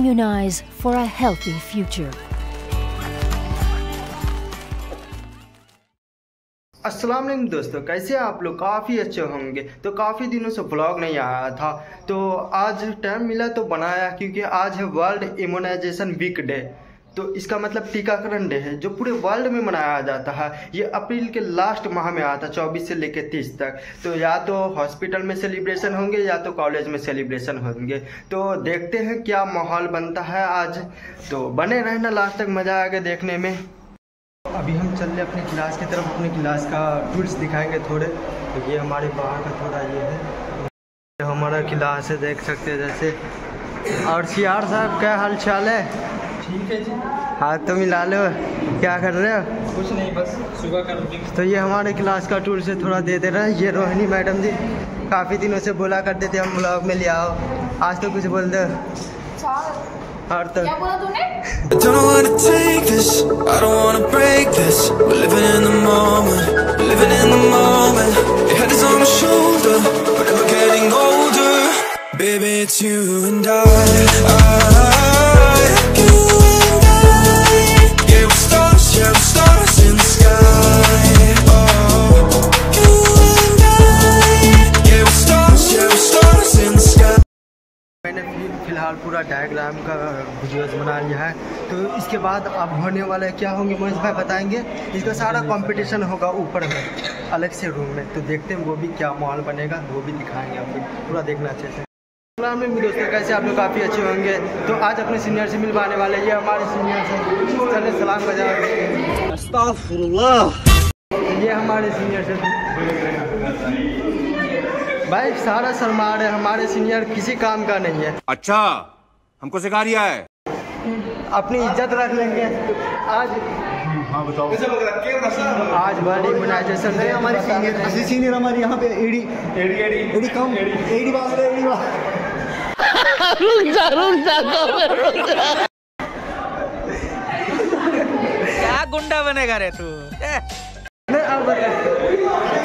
Immunize for a healthy future. अस्सलाम वालेकुम दोस्तों, कैसे आप लोग? काफ़ी अच्छे होंगे। तो काफ़ी दिनों से ब्लॉग नहीं आया था, तो आज टाइम मिला तो बनाया, क्योंकि आज है वर्ल्ड इम्यूनाइजेशन वीक डे। तो इसका मतलब टीकाकरण डे है, जो पूरे वर्ल्ड में मनाया जाता है। ये अप्रैल के लास्ट माह में आता है, 24 से लेकर 30 तक। तो या तो हॉस्पिटल में सेलिब्रेशन होंगे या तो कॉलेज में सेलिब्रेशन होंगे। तो देखते हैं क्या माहौल बनता है आज। तो बने रहना लास्ट तक, मज़ा आएगा देखने में। अभी हम चल रहे अपनी क्लास की तरफ, अपनी क्लास का टूल्स दिखाएंगे थोड़े। तो ये हमारे बाहर का थोड़ा ये है, हमारा क्लास है, देख सकते हैं जैसे। और सियार साहब, क्या हाल चाल है? ठीक है जी। हाथ तो मिला लो। क्या कर रहे हो? कुछ नहीं, बस सुबह का रूटीन। तो ये हमारे क्लास का टूल्स है, थोड़ा दे दे रहे हैं। ये रोहिणी मैडम जी काफ़ी दिनों से बोला करते थे हम ब्लॉग में ले आओ, आज तो कुछ बोल दो। और तो क्या बोला तूने? I don't wanna take this, I don't wanna break this. We're living in the moment, we're living in the moment. Your head is on my shoulder, but we're getting older. Baby, it's you and I, you and I. Yeah, we're stars in the sky. Oh, you and I. Yeah, we're stars in the sky. मैंने फिलहाल पूरा diagram का videos बना लिया है। तो इसके बाद अब होने वाला है, क्या होंगे मोहित भाई बताएंगे। इसका सारा कंपटीशन होगा ऊपर में, अलग से रूम में। तो देखते हैं वो भी क्या माहौल बनेगा, वो भी दिखाएंगे आपको, पूरा देखना अच्छे से। दोस्तों, कैसे आप लोग? काफ़ी अच्छे होंगे। तो आज अपने सीनियर से मिलवाने वाले, ये हमारे सीनियर से, चले सलाम बजाओ। अस्तगफुरुल्लाह। ये हमारे सीनियर से भाई, सारा शर्मा रहे। हमारे सीनियर किसी काम का नहीं है। अच्छा, हमको सिखा रिया है। अपनी इज्जत रख लेंगे आज। हाँ बताओ। आज वर्ल्ड इम्यूनाइजेशन डे। हमारे सीनियर हमारे यहाँ पे एडी कम एडी बात है, एडी बात। रुक जा क्या गुंडा बनेगा रे तू? नहीं, अब बता।